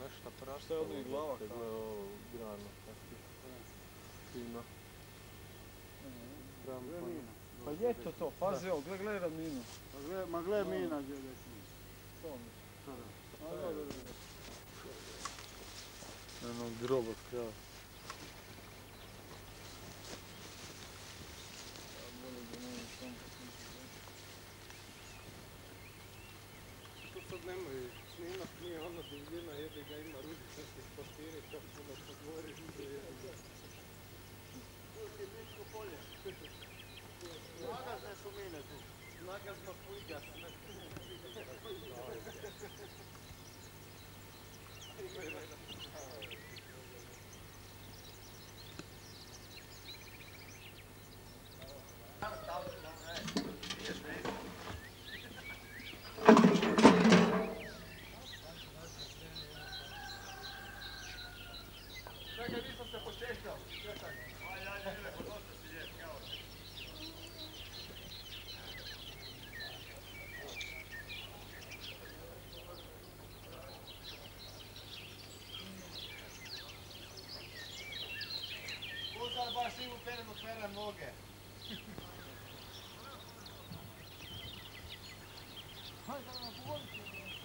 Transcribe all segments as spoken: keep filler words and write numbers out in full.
nešto prastalo. Šta je od njih glava? Kad je ovo grano, tako fino. Pa je to to, pazi ovo, gle, gledaj ravninu. Ma gle mina gdje je šmina. To mi. Ono grobo skrava. To sad nemoj snimat, nije ona divljina, jebi ga ima ružičasti papiri, kako smo da potvoriš. Niško polje. Nagazne su mine tu. Nagazno fujgas. Čekaj, nisam se počešljao. Čekaj. Ajde, ajde, ajde, podosta si je, kao se. Uzad baš Ivu perem, perem noge. Hajde, da nam povodite.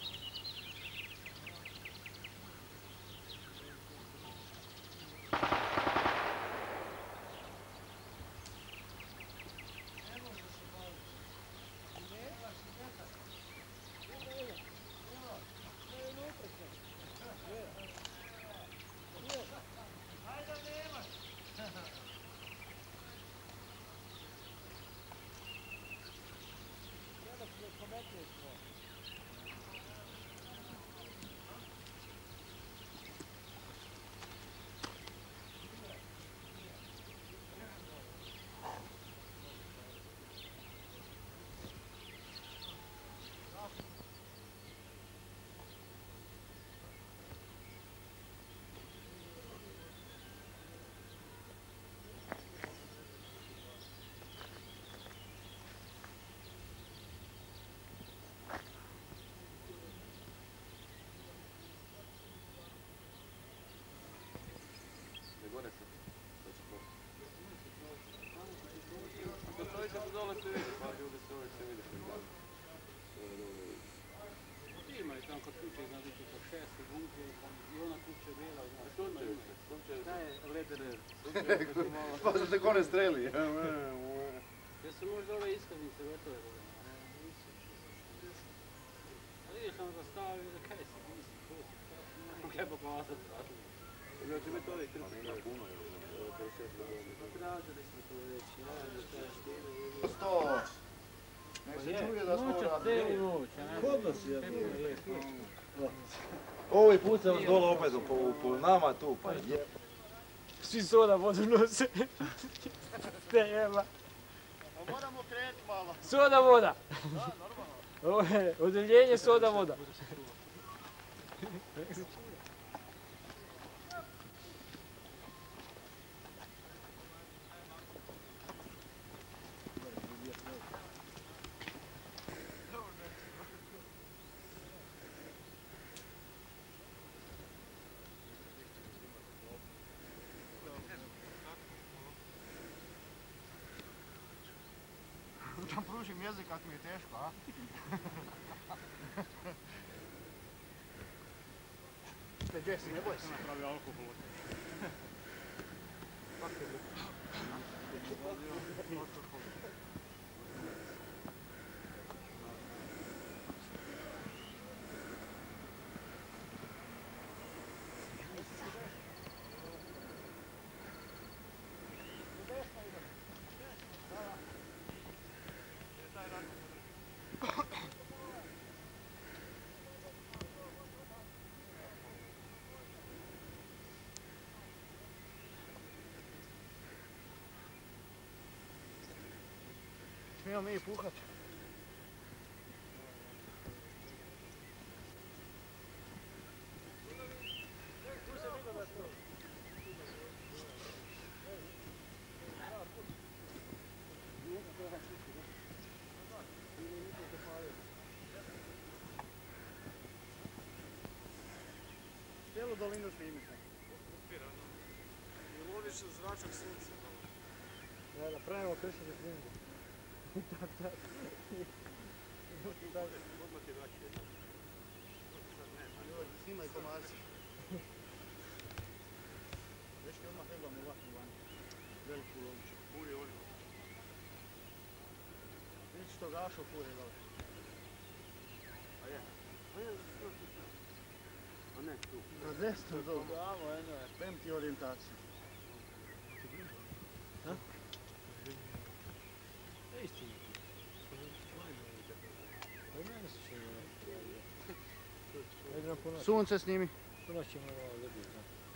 Gore se. Kad dole se vidi, pa ljudi se uvijek se vidi. Ima i tam kod kuće, znači tu sa šest bunke i ona kuća bila. Sunčevice, sunčevice. Šta je lederer? Pa se tako ne streli. Jesu možda ove iskaznice gotove? A vidiš sam da stavio da kaj si, nisi tu. Kaj pokazat radili. Znači biti ovih trpiti. Ali ima puno je. Tražili smo to već, ja, da je stile. Sto! Nek se čuje da smo radili. Kod nas je. Ovaj put sam dole opet po nama tu, pa je. Svi soda vodu nose. Te jeba. A moramo krenuti malo. Soda voda. Da, normalno. Ovo je odeljenje soda voda. Da pružim jezik kako mi je teško, a? Ne, Jesse, ne boj se. Napravi alkohol. Smijemo mi puhat. cijelu dolinu snimite. I loviš zračak sunca. Ja, napravimo kršenje snimku. Tak, tak. Odmah ti vraći jedno. Snimaj komarci. Dečki, odmah hebam u vatru van. Veliku loviću. Puri oni. Vidite što gašo fure dole. A je? A je, što ti tu? A ne, tu. Na desno dole. Bravo, eno je. Pem ti orijentaciju. Isti. Pa i mene su še ne. Ponoć. Sunce snimi. Ponoć ćemo ovo dobiti.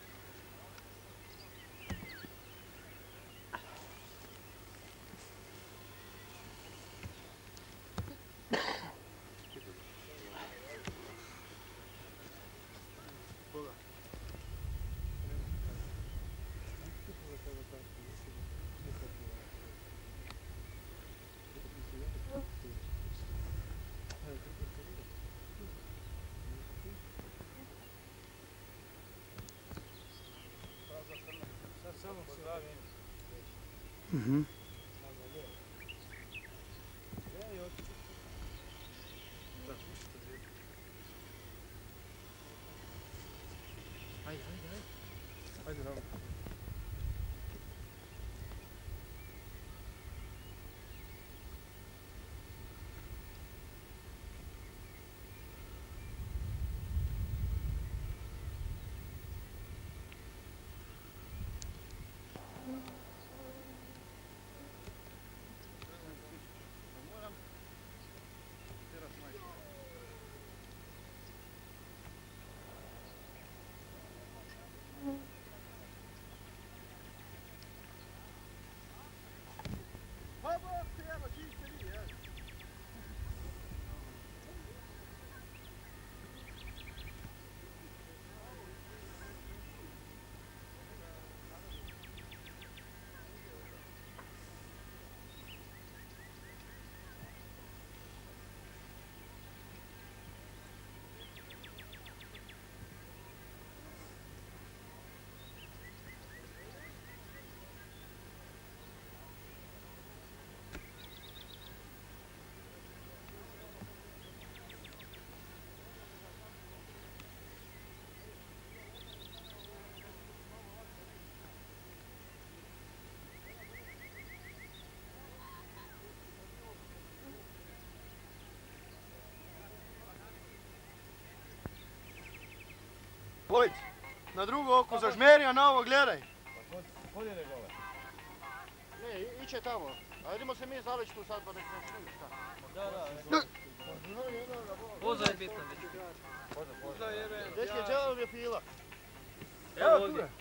Samo se ravi. Mhm. Ajde, ajde, ajde. Ajde, dobro. Vojt, na drugo oko zažmeri, a na ovo gledaj. Podjede gole. Ne, iće tamo. A idemo se mi zaleći tu sad pa nek ne snimi šta. Da, da. Poza je bitno. Dečki, džela mi je pila. Evo ovdje.